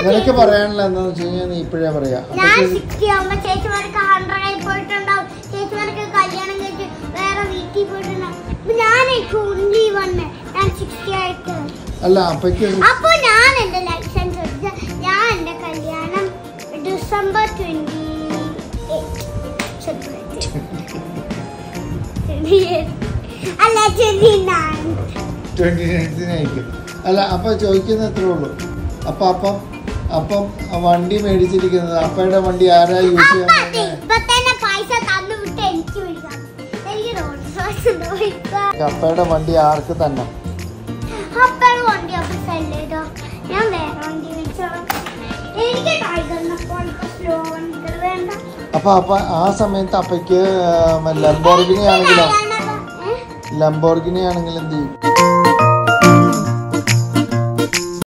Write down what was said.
നിനക്ക് പറയാനുള്ള എന്താന്ന് വെച്ച് കഴിഞ്ഞാൽ നീ ഇപ്പോഴേ പറയാ. ഞാൻ 60 ആവുമ്പോ ചേച്ചിമാർക്ക് 100 ആയി പോയിട്ടുണ്ടാവും. ചേച്ചിമാർക്ക് കല്യാണം കഴിച്ച് വേറെ വീട്ടിൽ പോയിട്ടുണ്ടാവും. ഞാൻ 60 ആയിട്ട് അല്ല അപ്പോ ഞാൻ എന്റെ ലൈസൻസ് എടുത്ത് ഞാൻ എന്റെ കല്യാണം ഡിസംബർ 28 അല്ല 29 അല്ല അപ്പൊ ചോദിക്കുന്ന എത്രേ ഉള്ളൂ. അപ്പം വണ്ടി മേടിച്ചിരിക്കുന്നത് അപ്പയുടെ വണ്ടി ആരാ യൂസ് ചെയ്യാൻ? അപ്പയുടെ വണ്ടി ആർക്ക് തന്നെ? അപ്പൊ ആ സമയത്ത് അപ്പയ്ക്ക് ലംബോർഗിനി ആണെങ്കിലും എന്ത് ചെയ്യും?